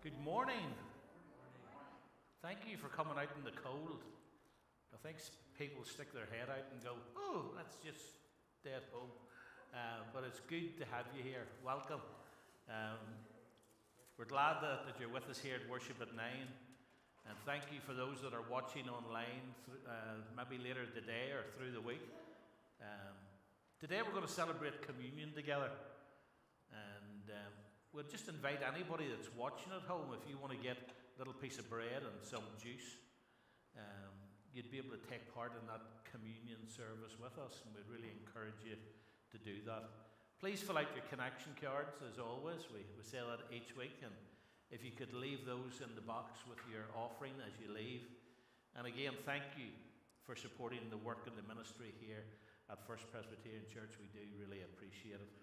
Good morning. Thank you for coming out in the cold. I think people stick their head out and go, oh, let's just stay at home. But it's good to have you here. Welcome. We're glad that you're with us here at Worship at 9. And thank you for those that are watching online, maybe later today or through the week. Today we're going to celebrate communion together. And we'll just invite anybody that's watching at home, if you want to get a little piece of bread and some juice, you'd be able to take part in that communion service with us, and we'd really encourage you to do that. Please fill out your connection cards, as always. We say that each week, and if you could leave those in the box with your offering as you leave. And again, thank you for supporting the work and the ministry here at First Presbyterian Church. We do really appreciate it.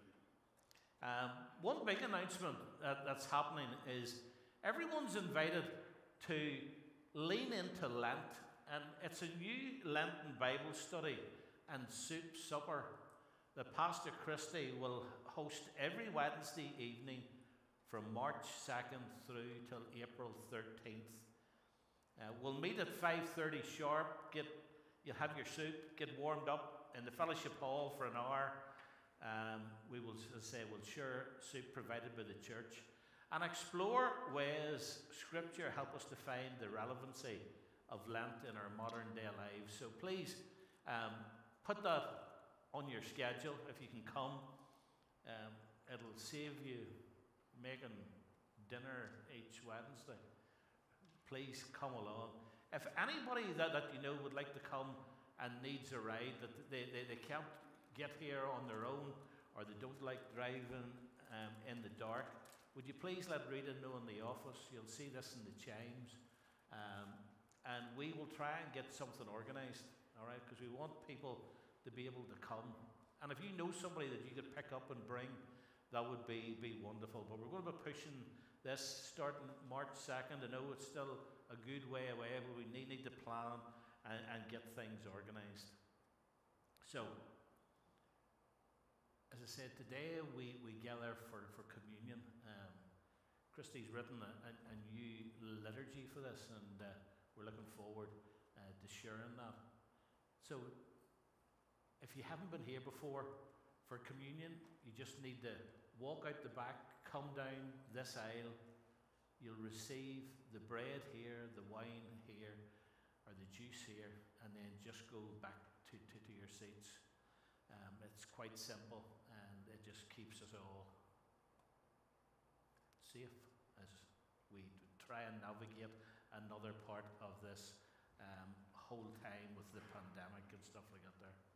One big announcement that's happening is everyone's invited to lean into Lent, and it's a new Lenten Bible study and soup supper that Pastor Christie will host every Wednesday evening from March 2nd through till April 13th. We'll meet at 5:30 sharp. You'll have your soup, get warmed up in the fellowship hall for an hour. We will, as I say, we'll share soup provided by the church and explore ways Scripture help us to find the relevancy of Lent in our modern day lives. So please put that on your schedule if you can come. It'll save you making dinner each Wednesday. Please come along. If anybody that you know would like to come and needs a ride, that they can't get here on their own, or they don't like driving in the dark, would you please let Rita know in the office? You'll see this in the chimes, and we will try and get something organised, all right, because we want people to be able to come. And if you know somebody that you could pick up and bring, that would be wonderful. But we're going to be pushing this starting March 2nd. I know it's still a good way away, but we need to plan and get things organised. So, as I said, today we gather for communion. Christie's written a new liturgy for this, and we're looking forward to sharing that. So, if you haven't been here before for communion, you just need to walk out the back, come down this aisle. You'll receive the bread here, the wine here, or the juice here, and then just go back to your seats. It's quite simple, and it just keeps us all safe as we try and navigate another part of this whole time with the pandemic and stuff like that there.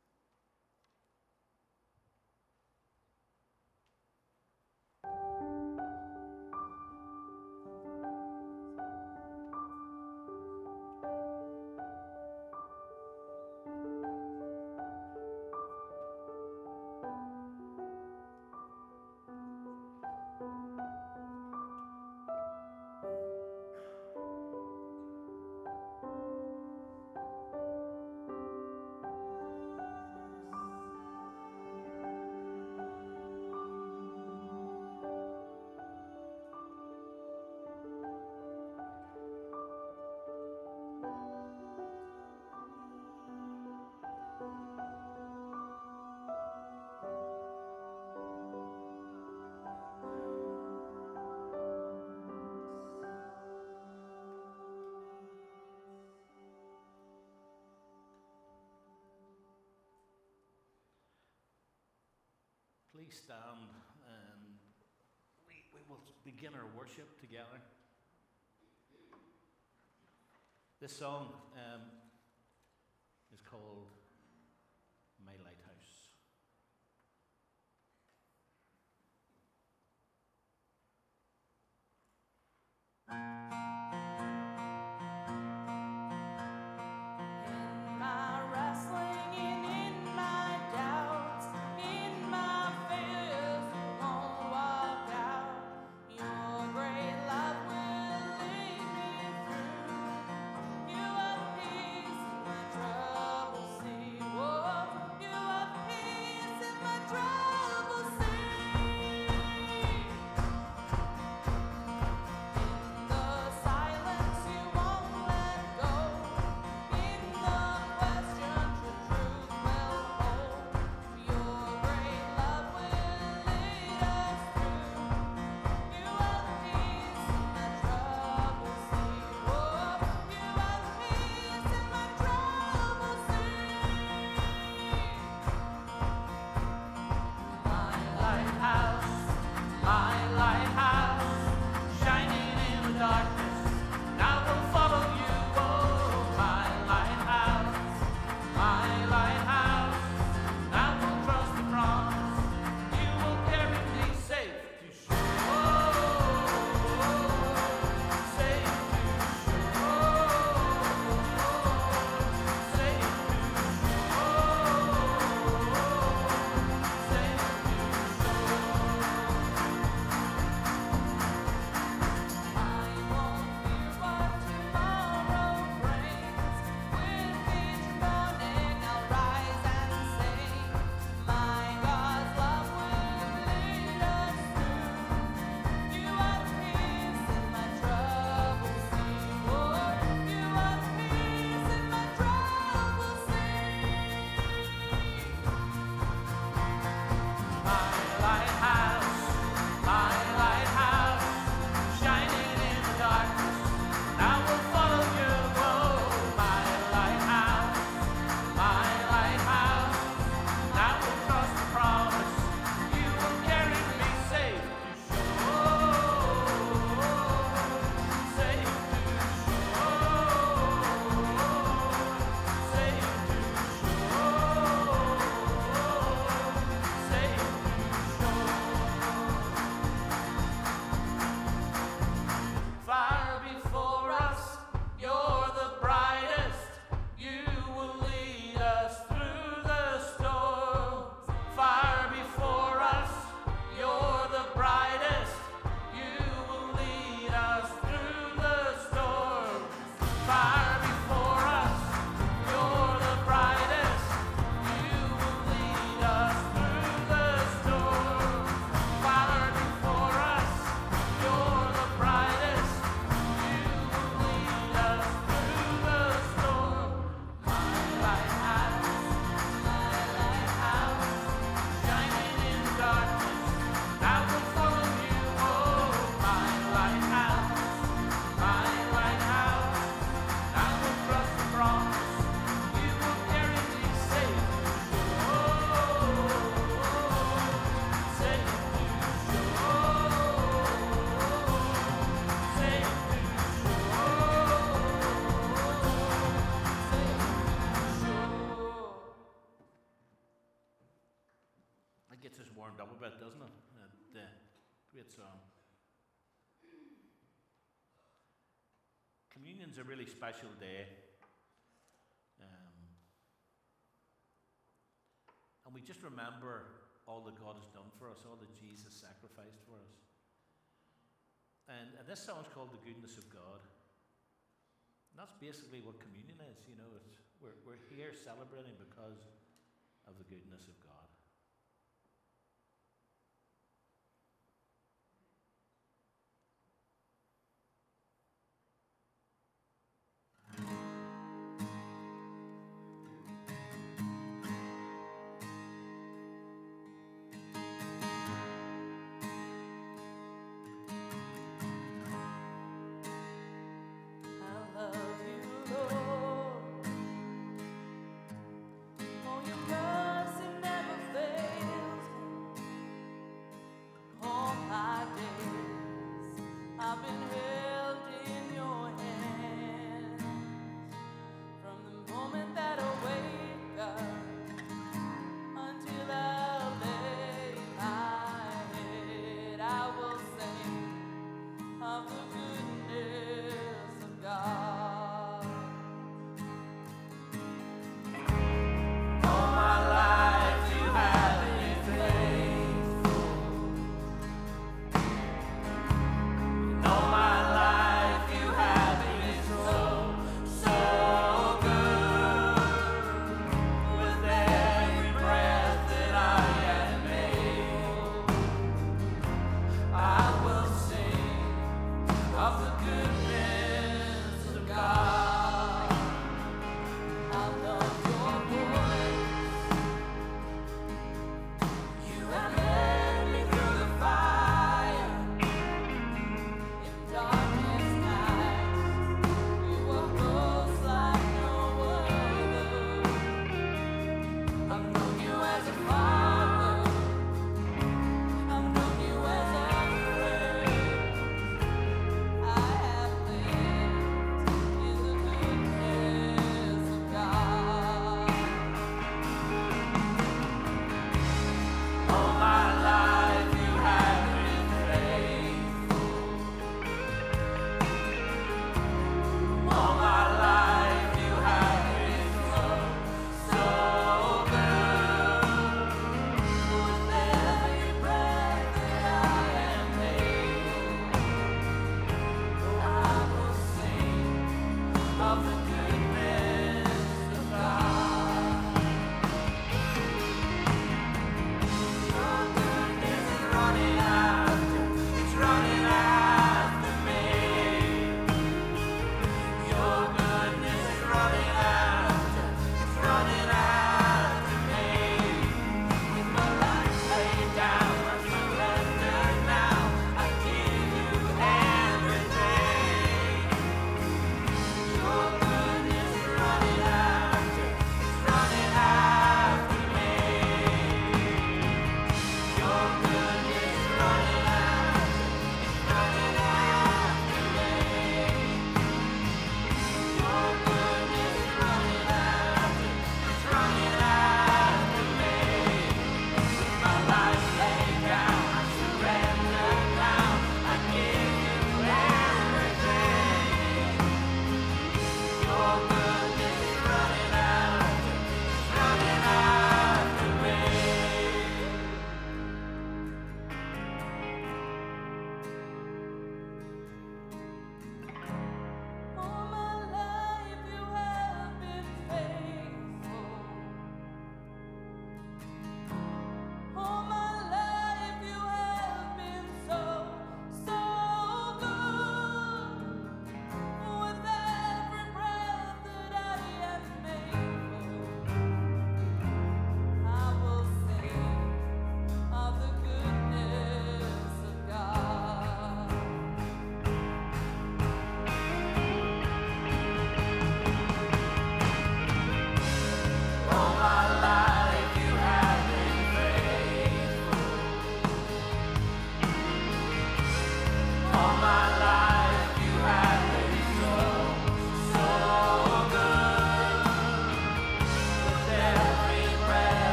Please stand, and we will begin our worship together. This song is called My Lighthouse. Trouble gets us warmed up a bit, doesn't it? Great song. Communion's a really special day. And we just remember all that God has done for us, all that Jesus sacrificed for us. And this song is called The Goodness of God. And that's basically what communion is, you know. We're here celebrating because of the goodness of God. All my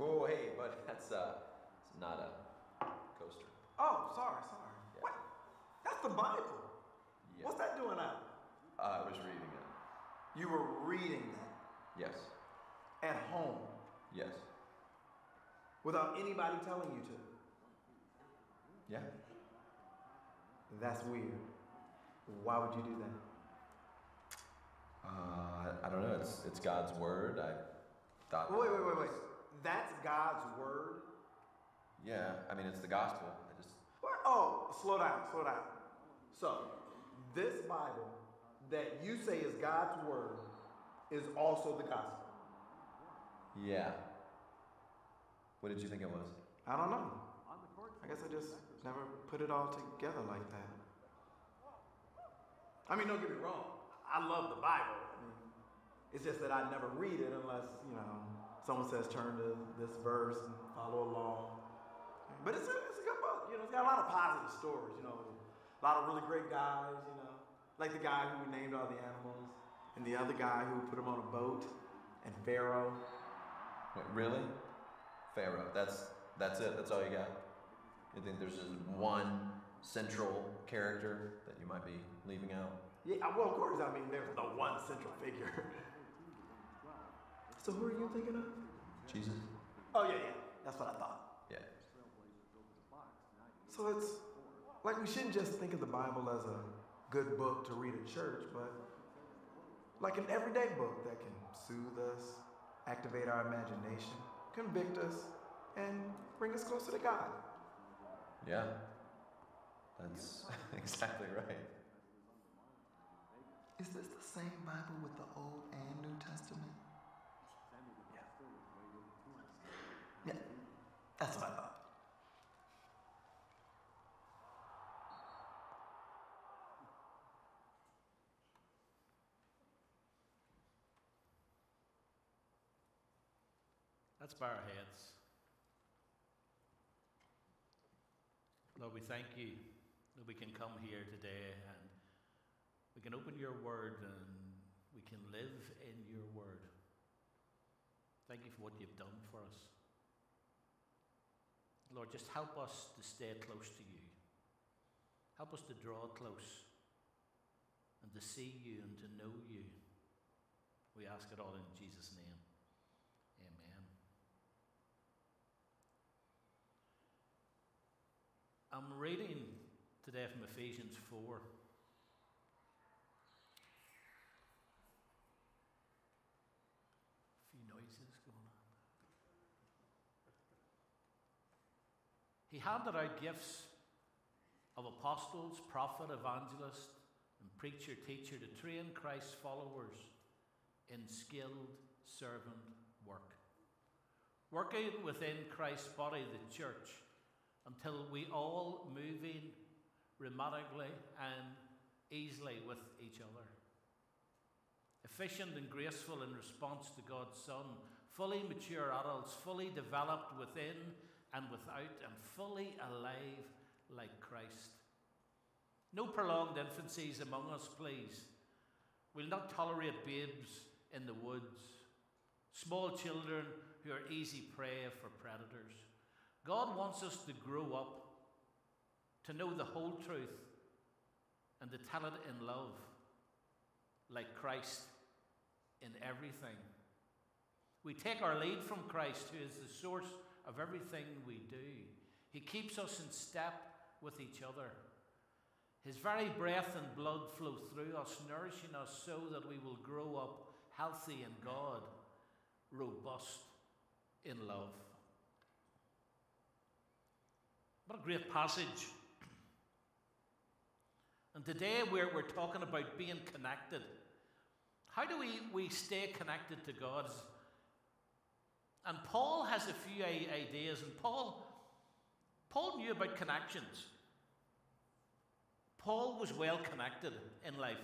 Whoa, hey, buddy, that's it's not a coaster. Oh, sorry. Yeah. What? That's the Bible. Yeah. What's that doing out? I was reading it. You were reading that Yes. at home Yes. without anybody telling you to. Yeah. That's weird. Why would you do that? I don't know. It's God's word. I thought. Wait. That's God's word? Yeah. I mean, it's the gospel. I just. What? Oh, slow down. So, this Bible that you say is God's word is also the gospel. Yeah. What did you think it was? I don't know. I guess I just never put it all together like that. I mean, don't get me wrong. I love the Bible. I mean, it's just that I never read it unless, someone says turn to this verse and follow along. But it's a good book. It's got a lot of positive stories. A lot of really great guys. Like the guy who named all the animals, and the other guy who put them on a boat, and Pharaoh. Wait, really? Pharaoh. That's it. That's all you got. You think there's just one central character that you might be leaving out? Yeah, well, of course. I mean, there's the one central figure. So who are you thinking of? Jesus. Oh yeah. That's what I thought. Yeah. So it's like we shouldn't just think of the Bible as a good book to read at church, but like an everyday book that can soothe us, activate our imagination, convict us, and bring us closer to God. Yeah. That's exactly right. Is this the same Bible with the Old and New Testament? Yeah, that's what I thought. Let's bow our heads. Lord, we thank you that we can come here today and we can open your word and we can live in your word. Thank you for what you've done for us. Lord, just help us to stay close to you. Help us to draw close and to see you and to know you. We ask it all in Jesus' name. Amen. I'm reading today from Ephesians 4. A few noises going on. He handed out gifts of apostles, prophet, evangelist, and preacher, teacher to train Christ's followers in skilled servant work, working within Christ's body, the church, until we all moving rhythmically and easily with each other, efficient and graceful in response to God's Son, fully mature adults, fully developed within and without, and fully alive like Christ. No prolonged infancies among us, please. We'll not tolerate babes in the woods, small children who are easy prey for predators. God wants us to grow up, to know the whole truth, and to tell it in love, like Christ in everything. We take our lead from Christ, who is the source of everything we do. He keeps us in step with each other. His very breath and blood flow through us, nourishing us so that we will grow up healthy in God, robust in love. What a great passage. And today we're talking about being connected. How do we stay connected to God? And Paul has a few ideas, and Paul knew about connections. Paul was well connected in life.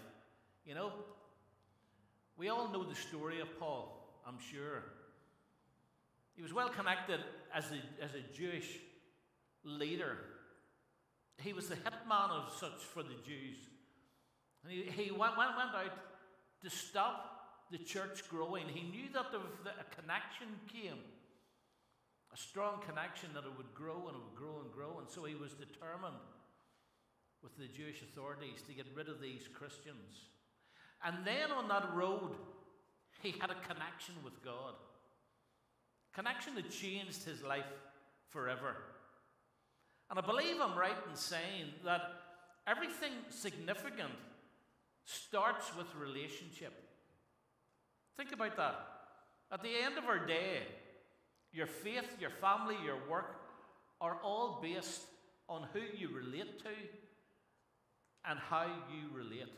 We all know the story of Paul, I'm sure. He was well connected as a Jewish leader. He was the hitman of such for the Jews. And he went out to stop the church growing. He knew that a connection came A strong connection that it would grow and it would grow and grow. And so he was determined with the Jewish authorities to get rid of these Christians. And then on that road, he had a connection with God. Connection that changed his life forever. And I believe I'm right in saying that everything significant starts with relationship. Think about that. At the end of our day, your faith, your family, your work are all based on who you relate to and how you relate.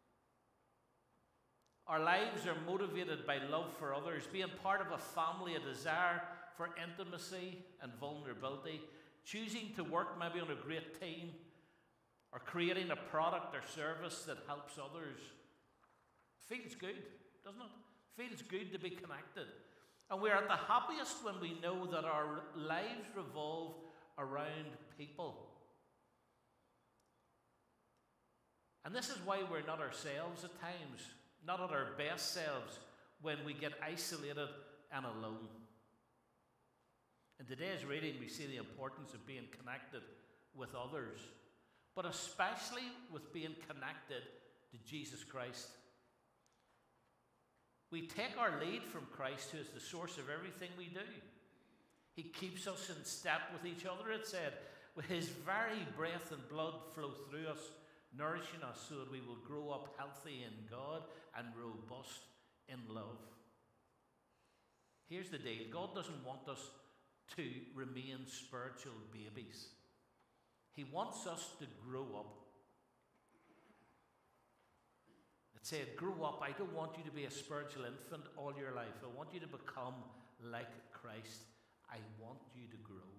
Our lives are motivated by love for others, being part of a family, a desire for intimacy and vulnerability, choosing to work maybe on a great team, or creating a product or service that helps others. Feels good, doesn't it? Feels good to be connected. And we're at the happiest when we know that our lives revolve around people. And this is why we're not ourselves at times, not at our best selves, when we get isolated and alone. In today's reading, we see the importance of being connected with others, but especially with being connected to Jesus Christ. We take our lead from Christ, who is the source of everything we do. He keeps us in step with each other, it said. With his very breath and blood flow through us, nourishing us so that we will grow up healthy in God and robust in love. Here's the deal. God doesn't want us to remain spiritual babies. He wants us to grow up. It said, grow up. I don't want you to be a spiritual infant all your life. I want you to become like Christ. I want you to grow.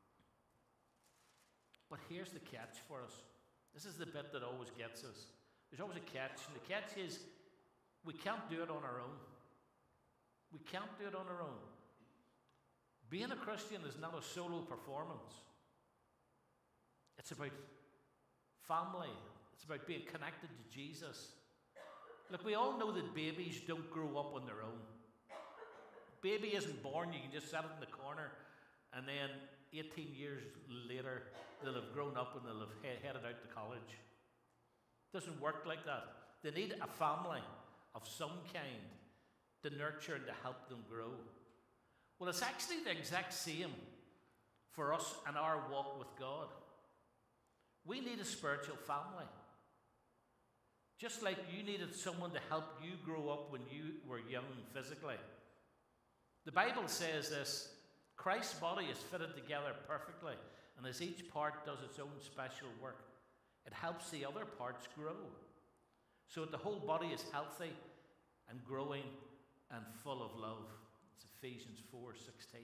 But here's the catch for us. This is the bit that always gets us. There's always a catch, and the catch is we can't do it on our own. We can't do it on our own. Being a Christian is not a solo performance. It's about family. It's about being connected to Jesus. Look, we all know that babies don't grow up on their own. Baby isn't born, you can just set it in the corner, and then 18 years later, they'll have grown up and they'll have headed out to college. It doesn't work like that. They need a family of some kind to nurture and to help them grow. Well, it's actually the exact same for us and our walk with God. We need a spiritual family. Just like you needed someone to help you grow up when you were young physically. The Bible says this: Christ's body is fitted together perfectly, and as each part does its own special work, it helps the other parts grow, so that the whole body is healthy and growing and full of love. It's Ephesians 4:16.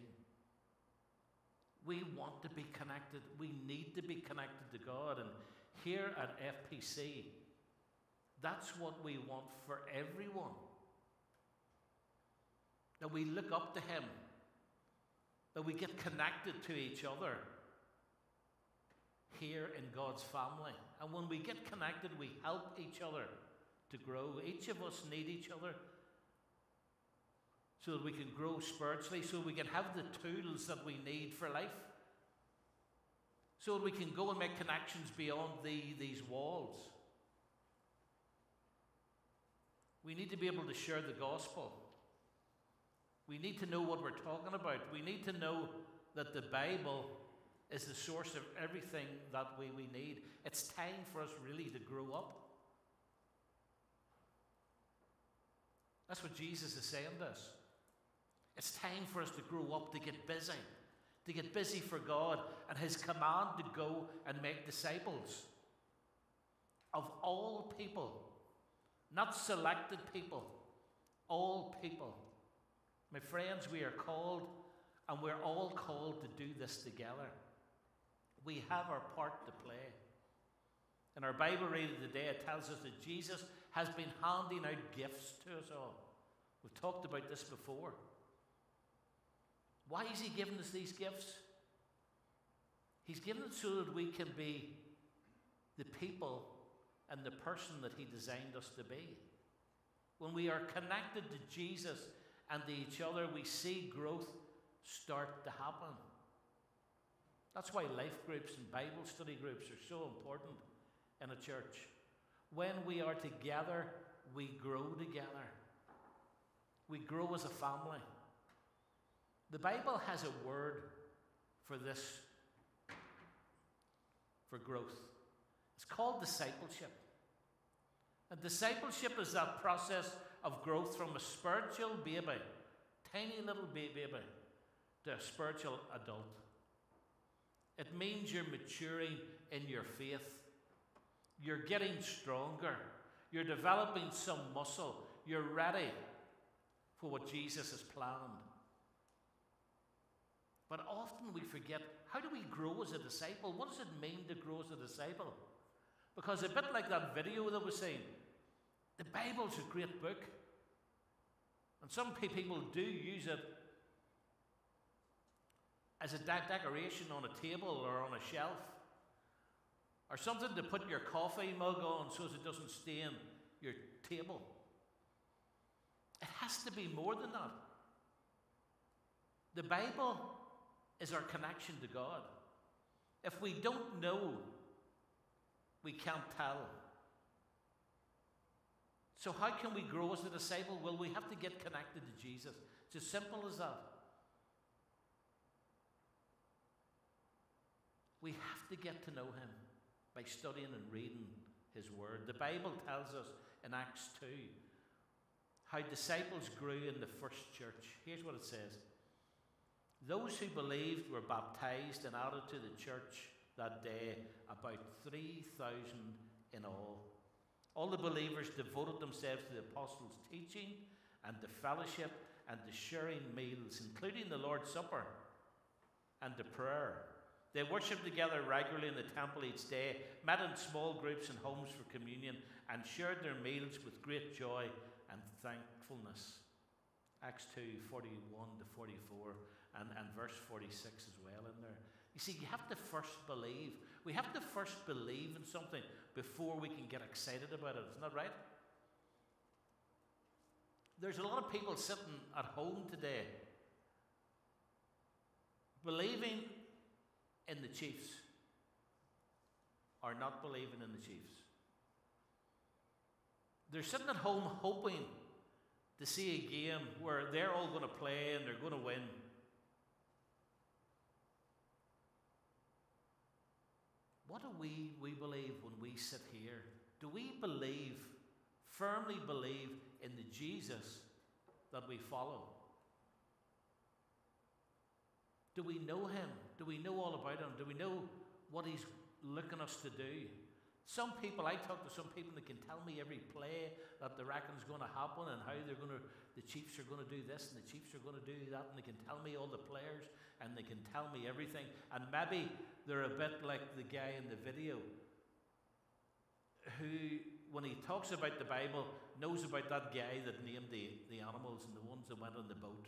We want to be connected. We need to be connected to God. And here at FPC, that's what we want for everyone. That we look up to Him. That we get connected to each other here in God's family. And when we get connected, we help each other to grow. Each of us need each other so that we can grow spiritually, so we can have the tools that we need for life, so that we can go and make connections beyond these walls. We need to be able to share the gospel. We need to know what we're talking about. We need to know that the Bible is the source of everything that we need. It's time for us really to grow up. That's what Jesus is saying to us. It's time for us to grow up, to get busy for God and His command to go and make disciples of all people, not selected people, all people. My friends, we are called, and we're all called to do this together. We have our part to play. In our Bible reading today, it tells us that Jesus has been handing out gifts to us all. We've talked about this before. Why is He giving us these gifts? He's given it so that we can be the people and the person that He designed us to be. When we are connected to Jesus and to each other, we see growth start to happen. That's why life groups and Bible study groups are so important in a church. When we are together, we grow together. We grow as a family. The Bible has a word for this, for growth. It's called discipleship. And discipleship is that process of growth from a spiritual baby, tiny little baby, to a spiritual adult. It means you're maturing in your faith. You're getting stronger. You're developing some muscle. You're ready for what Jesus has planned. But often we forget, how do we grow as a disciple? What does it mean to grow as a disciple? Because a bit like that video that was seen, the Bible's a great book. And some people do use it as a decoration on a table or on a shelf, or something to put your coffee mug on so as it doesn't stain your table. It has to be more than that. The Bible is our connection to God. If we don't know, we can't tell. So how can we grow as a disciple? Well, we have to get connected to Jesus. It's as simple as that. We have to get to know him by studying and reading his word. The Bible tells us in Acts 2 how disciples grew in the first church. Here's what it says. Those who believed were baptized and added to the church that day, about 3,000 in all. All the believers devoted themselves to the apostles' teaching and to fellowship and to sharing meals, including the Lord's Supper and to prayer. They worshipped together regularly in the temple each day, met in small groups and homes for communion, and shared their meals with great joy and thankfulness. Acts 2, 41 to 44, and verse 46 as well in there. You see, you have to first believe. We have to first believe in something before we can get excited about it. Isn't that right? There's a lot of people sitting at home today believing in the Chiefs or not believing in the Chiefs. They're sitting at home hoping to see a game where they're all going to play and they're going to win. What do we believe when we sit here? Do we believe, firmly believe in the Jesus that we follow? Do we know him? Do we know all about him? Do we know what he's looking us to do? Some people, I talk to some people that can tell me every play that they reckon is going to happen and how the Chiefs are going to do this and the Chiefs are going to do that, and they can tell me all the players and they can tell me everything. And maybe they're a bit like the guy in the video who, when he talks about the Bible, knows about that guy that named the animals and the ones that went on the boat.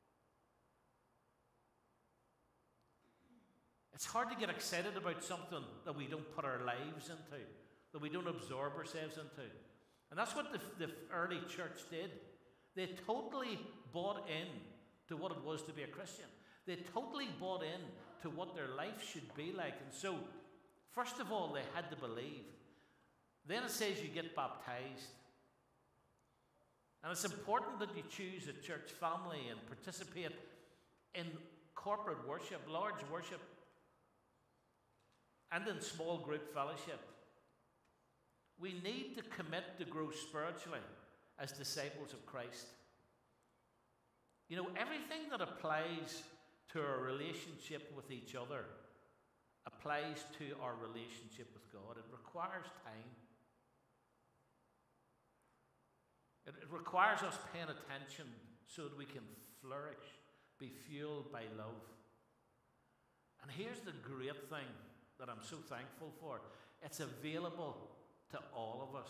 It's hard to get excited about something that we don't put our lives into, that we don't absorb ourselves into. And that's what the early church did. They totally bought in to what it was to be a Christian. They totally bought in to what their life should be like. And so, first of all, they had to believe. Then it says you get baptized. And it's important that you choose a church family and participate in corporate worship, large worship, and in small group fellowship. We need to commit to grow spiritually as disciples of Christ. You know, everything that applies to our relationship with each other applies to our relationship with God. It requires time. It requires us paying attention so that we can flourish, be fueled by love. And here's the great thing that I'm so thankful for. It's available to all of us.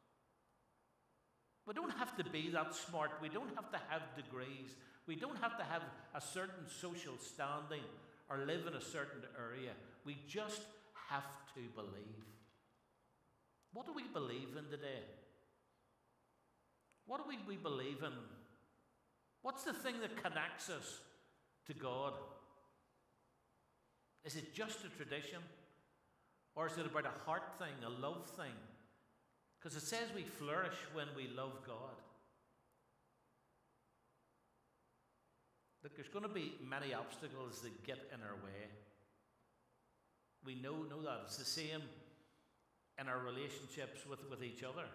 We don't have to be that smart. We don't have to have degrees. We don't have to have a certain social standing or live in a certain area. We just have to believe. What do we believe in today? What do we believe in? What's the thing that connects us to God? Is it just a tradition? Or is it about a heart thing, a love thing? Because it says we flourish when we love God. Look, there's going to be many obstacles that get in our way. We know that. It's the same in our relationships with each other.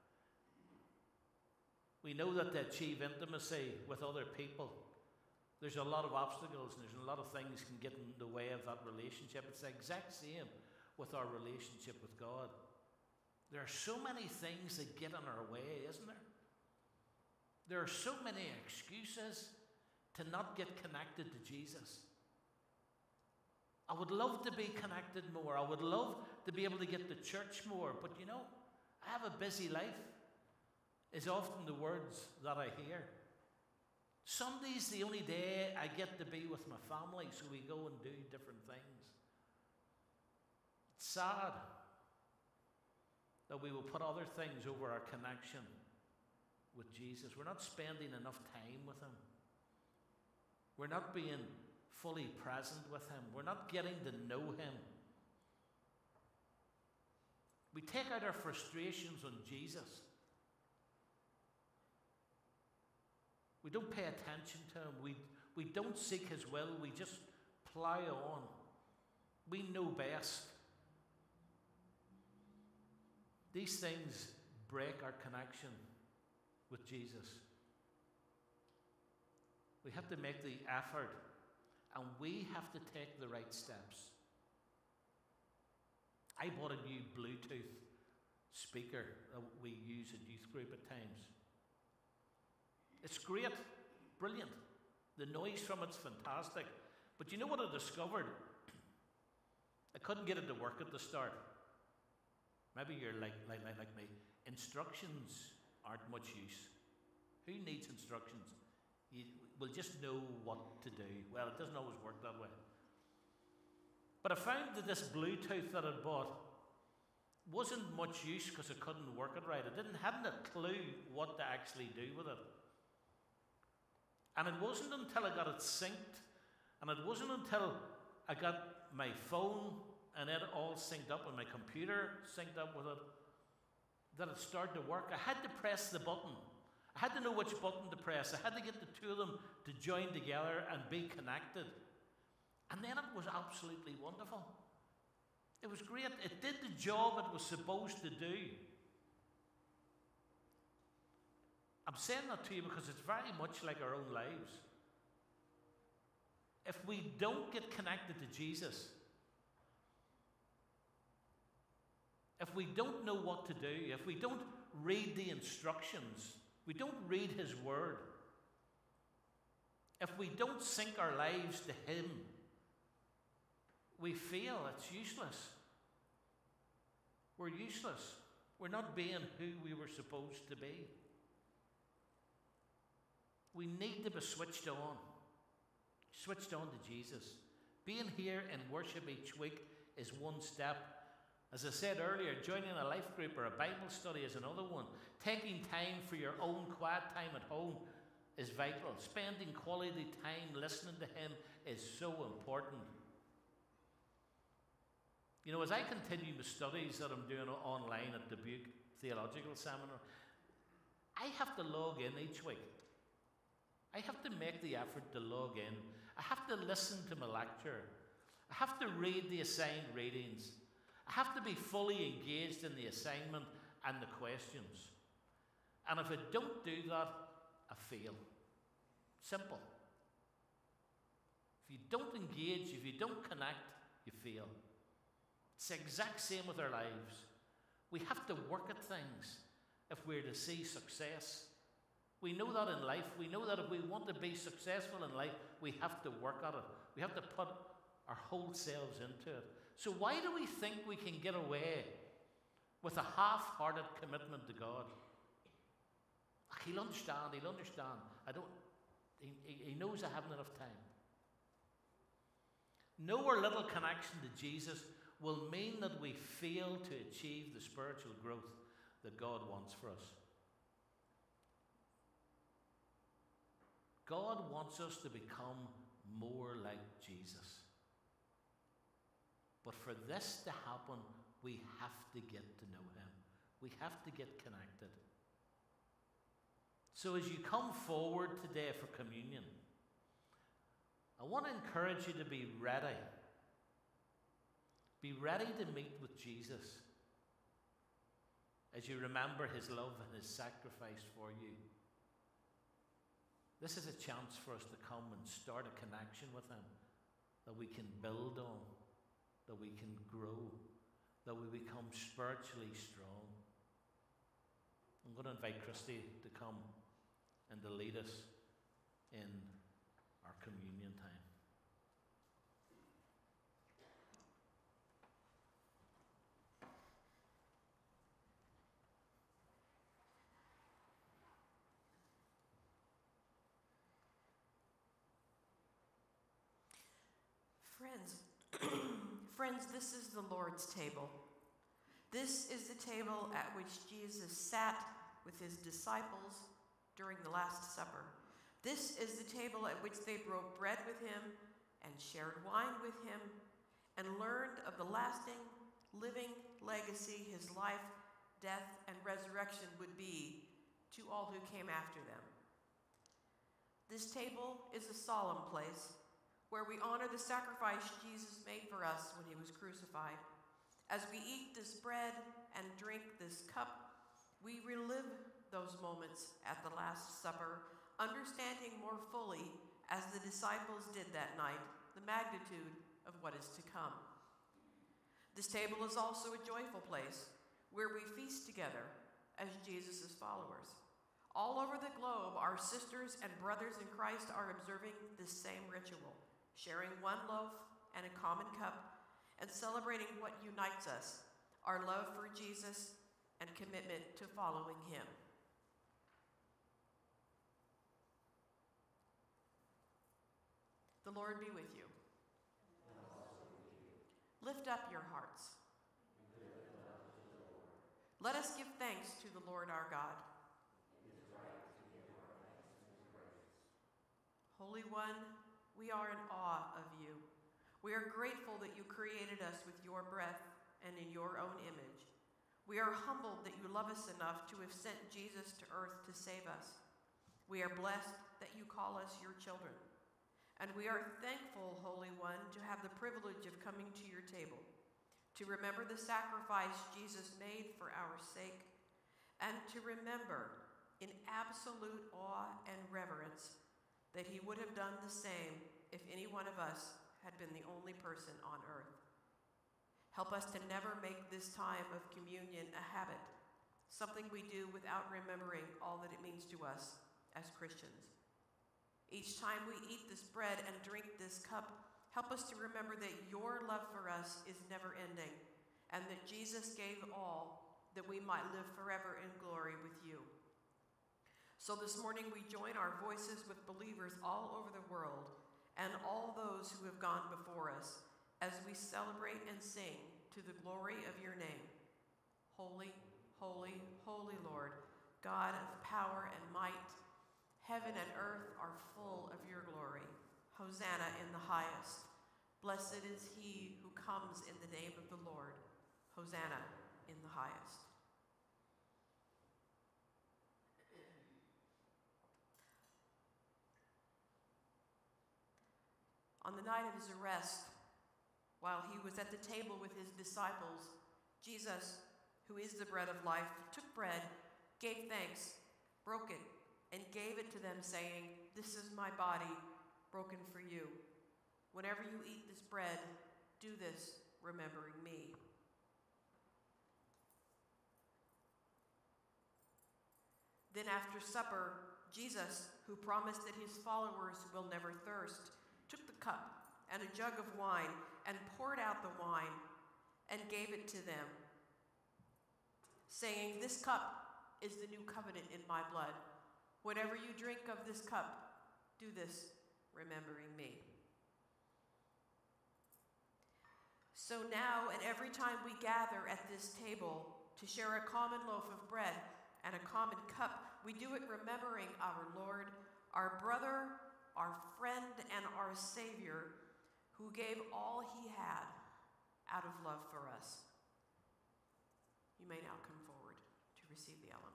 We know that to achieve intimacy with other people, there's a lot of obstacles and there's a lot of things can get in the way of that relationship. It's the exact same with our relationship with God. There are so many things that get in our way, isn't there? There are so many excuses to not get connected to Jesus. I would love to be connected more. I would love to be able to get to church more. But you know, I have a busy life, is often the words that I hear. Sunday's the only day I get to be with my family, so we go and do different things. It's sad that we will put other things over our connection with Jesus. We're not spending enough time with Him. We're not being fully present with Him. We're not getting to know Him. We take out our frustrations on Jesus. We don't pay attention to Him. We don't seek His will. We just plow on. We know best. These things break our connection with Jesus. We have to make the effort, and we have to take the right steps. I bought a new Bluetooth speaker that we use at youth group at times. It's great, brilliant. The noise from it's fantastic. But you know what I discovered? I couldn't get it to work at the start. Maybe you're like me. Instructions aren't much use. Who needs instructions? You will just know what to do. Well, it doesn't always work that way. But I found that this Bluetooth that I bought wasn't much use because I couldn't work it right. I hadn't a clue what to actually do with it. And it wasn't until I got it synced, and it wasn't until I got my phone and it all synced up and my computer synced up with it that it started to work. I had to press the button. I had to know which button to press. I had to get the two of them to join together and be connected. And then it was absolutely wonderful. It was great. It did the job it was supposed to do. I'm saying that to you because it's very much like our own lives. If we don't get connected to Jesus, if we don't know what to do, if we don't read the instructions, we don't read His Word, if we don't sync our lives to Him, we feel it's useless. We're useless. We're not being who we were supposed to be. We need to be switched on to Jesus. Being here in worship each week is one step. As I said earlier, joining a life group or a Bible study is another one. Taking time for your own quiet time at home is vital. Spending quality time listening to Him is so important. You know, as I continue the studies that I'm doing online at Dubuque Theological Seminar, I have to log in each week. I have to make the effort to log in. I have to listen to my lecture. I have to read the assigned readings. I have to be fully engaged in the assignment and the questions. And if I don't do that, I fail. Simple. If you don't engage, if you don't connect, you fail. It's the exact same with our lives. We have to work at things if we're to see success. We know that in life. We know that if we want to be successful in life, we have to work at it. We have to put our whole selves into it. So why do we think we can get away with a half-hearted commitment to God? He'll understand. He knows I haven't enough time. No or little connection to Jesus will mean that we fail to achieve the spiritual growth that God wants for us. God wants us to become more like Jesus. But for this to happen, we have to get to know him. We have to get connected. So as you come forward today for communion, I want to encourage you to be ready. Be ready to meet with Jesus as you remember his love and his sacrifice for you. This is a chance for us to come and start a connection with him that we can build on, that we can grow, that we become spiritually strong. I'm going to invite Christy to come and to lead us in our communion time. Friends, this is the Lord's table. This is the table at which Jesus sat with his disciples during the Last Supper. This is the table at which they broke bread with him and shared wine with him and learned of the lasting, living legacy his life, death, and resurrection would be to all who came after them. This table is a solemn place where we honor the sacrifice Jesus made for us when he was crucified. As we eat this bread and drink this cup, we relive those moments at the Last Supper, understanding more fully, as the disciples did that night, the magnitude of what is to come. This table is also a joyful place where we feast together as Jesus' followers. All over the globe, our sisters and brothers in Christ are observing this same ritual, sharing one loaf and a common cup, and celebrating what unites us, our love for Jesus and commitment to following him. The Lord be with you. Lift up your hearts. Let us give thanks to the Lord our God. Holy One, we are in awe of you. We are grateful that you created us with your breath and in your own image. We are humbled that you love us enough to have sent Jesus to earth to save us. We are blessed that you call us your children. And we are thankful, Holy One, to have the privilege of coming to your table, to remember the sacrifice Jesus made for our sake, and to remember in absolute awe and reverence that he would have done the same if any one of us had been the only person on earth. Help us to never make this time of communion a habit, something we do without remembering all that it means to us as Christians. Each time we eat this bread and drink this cup, help us to remember that your love for us is never ending, and that Jesus gave all that we might live forever in glory with you. So this morning we join our voices with believers all over the world and all those who have gone before us as we celebrate and sing to the glory of your name. Holy, holy, holy Lord, God of power and might, heaven and earth are full of your glory. Hosanna in the highest. Blessed is he who comes in the name of the Lord. Hosanna in the highest. On the night of his arrest, while he was at the table with his disciples, Jesus, who is the bread of life, took bread, gave thanks, broke it, and gave it to them, saying, "This is my body, broken for you. Whenever you eat this bread, do this, remembering me." Then after supper, Jesus, who promised that his followers will never thirst, took the cup and a jug of wine and poured out the wine and gave it to them, saying, "This cup is the new covenant in my blood. Whenever you drink of this cup, do this, remembering me." So now, and every time we gather at this table to share a common loaf of bread and a common cup, we do it remembering our Lord, our brother, our friend, and our Savior, who gave all he had out of love for us. You may now come forward to receive the elements.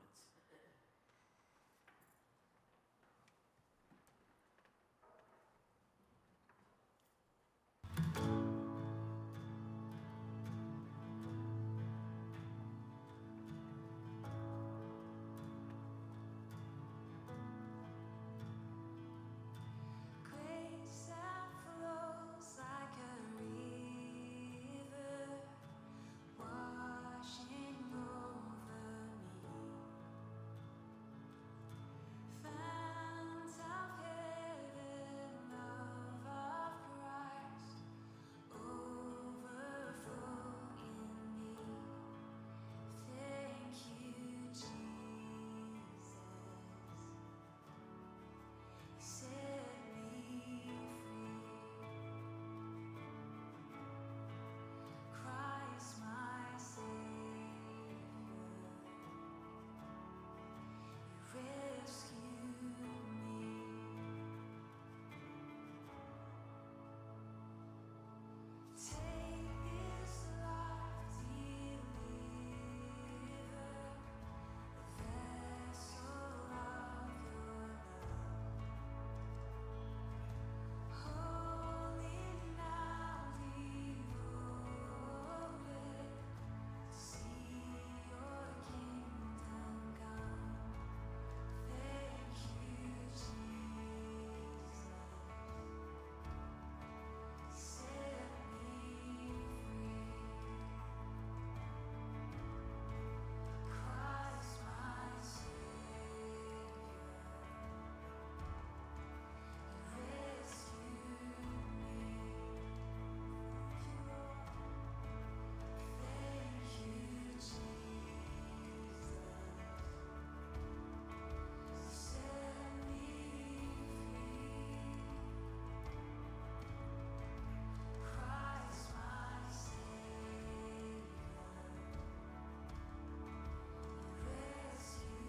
Grace that flows like a river, washing over me. Fount of heaven, love of Christ, overflow in me. Thank you, Jesus. Set me free. Christ my Savior, you rescued me. Take this life, deliver a vessel of your love. Holy now devoted, see your kingdom come. Thank you, Jesus. Set me free. Christ my Savior, you rescued me. Thank you, Jesus. Set me free. Christ my Savior, rescue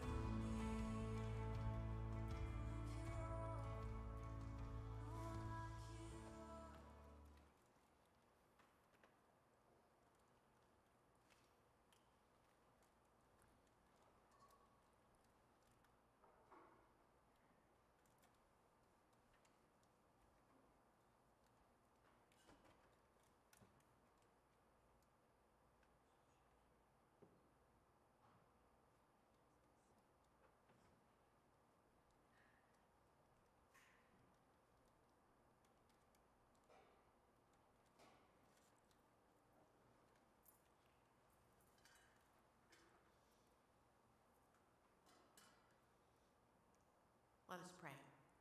Let us pray.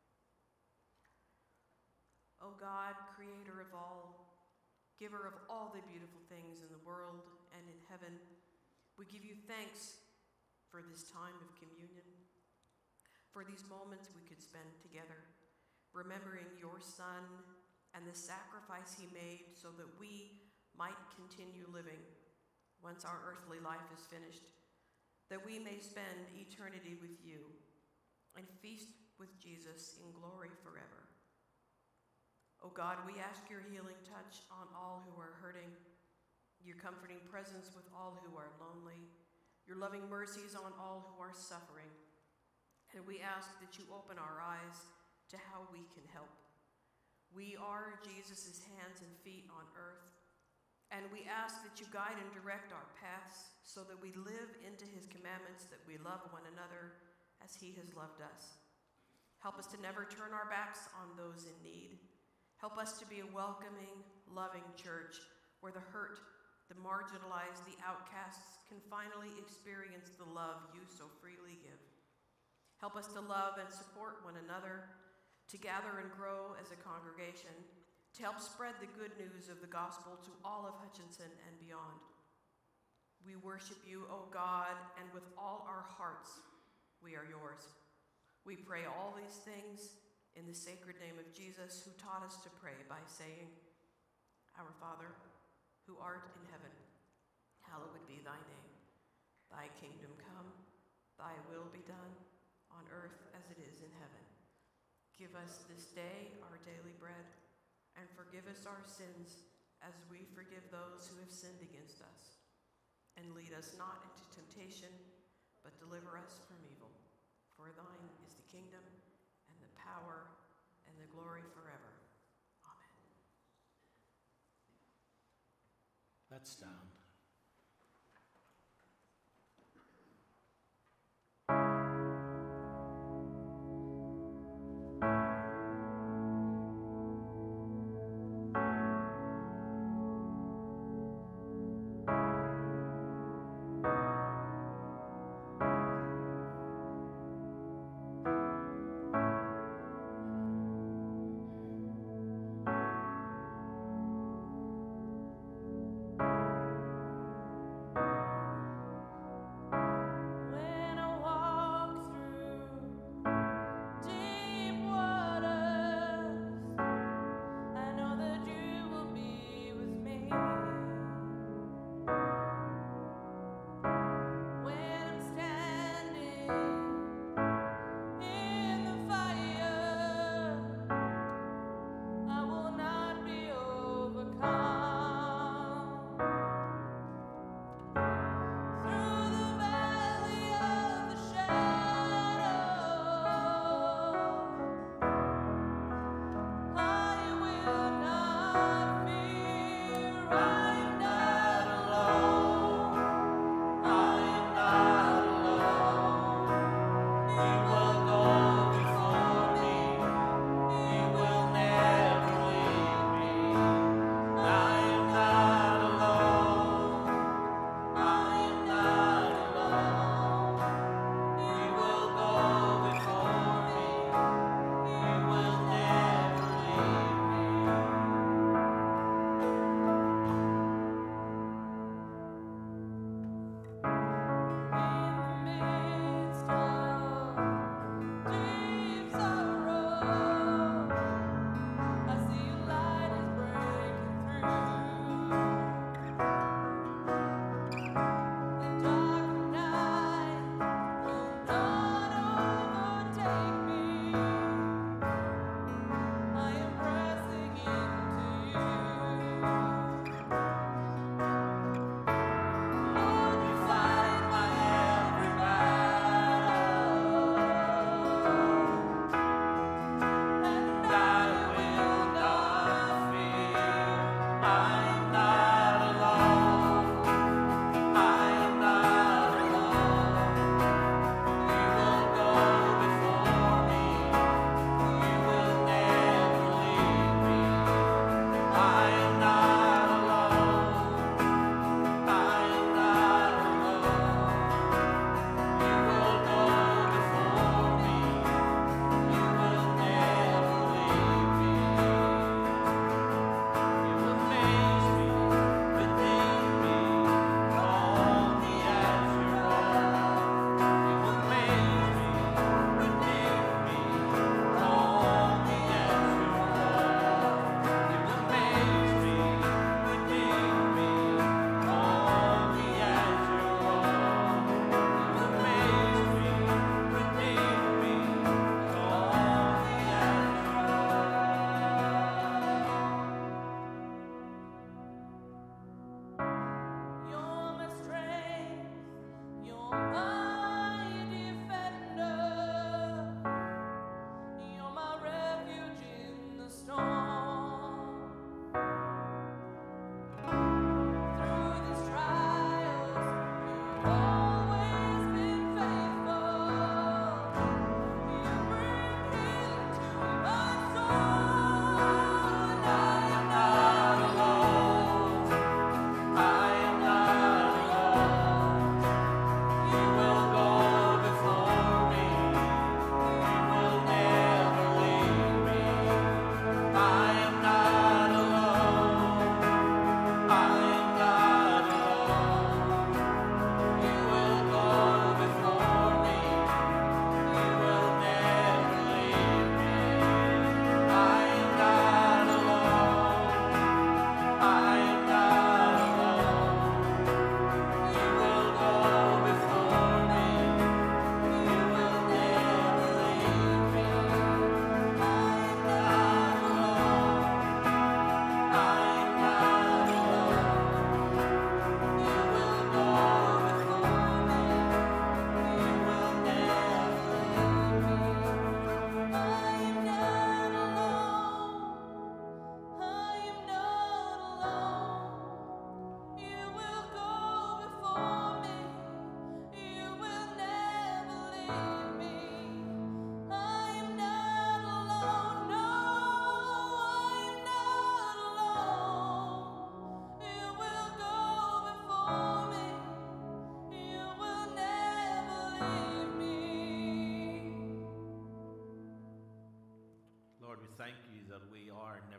O God, creator of all, giver of all the beautiful things in the world and in heaven, we give you thanks for this time of communion, for these moments we could spend together, remembering your Son and the sacrifice he made so that we might continue living once our earthly life is finished, that we may spend eternity with you and feast with Jesus in glory forever. O God, we ask your healing touch on all who are hurting, your comforting presence with all who are lonely, your loving mercies on all who are suffering. And we ask that you open our eyes to how we can help. We are Jesus' hands and feet on earth, and we ask that you guide and direct our paths so that we live into his commandments, that we love one another as he has loved us. Help us to never turn our backs on those in need. Help us to be a welcoming, loving church where the hurt, the marginalized, the outcasts can finally experience the love you so freely give. Help us to love and support one another, to gather and grow as a congregation, to help spread the good news of the gospel to all of Hutchinson and beyond. We worship you, O God, and with all our hearts, we are yours. We pray all these things in the sacred name of Jesus, who taught us to pray by saying, Our Father, who art in heaven, hallowed be thy name. Thy kingdom come, thy will be done, on earth as it is in heaven. Give us this day our daily bread, and forgive us our sins as we forgive those who have sinned against us. And lead us not into temptation, but deliver us from evil. For thine is the kingdom, and the power, and the glory forever. Amen. Let's stand.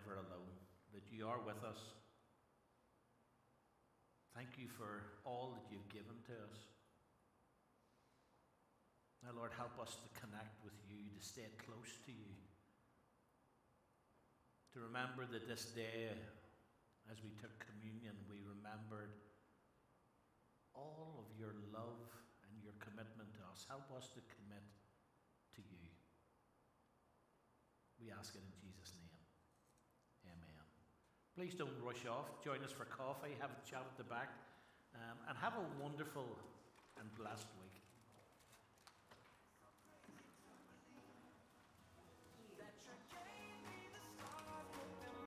never alone, that you are with us. Thank you for all that you've given to us. Now, Lord, help us to connect with you, to stay close to you, to remember that this day, as we took communion, we remembered all of your love and your commitment to us. Help us to commit to you. We ask it in Jesus' name. Amen. Please don't rush off. Join us for coffee, have a chat at the back, and have a wonderful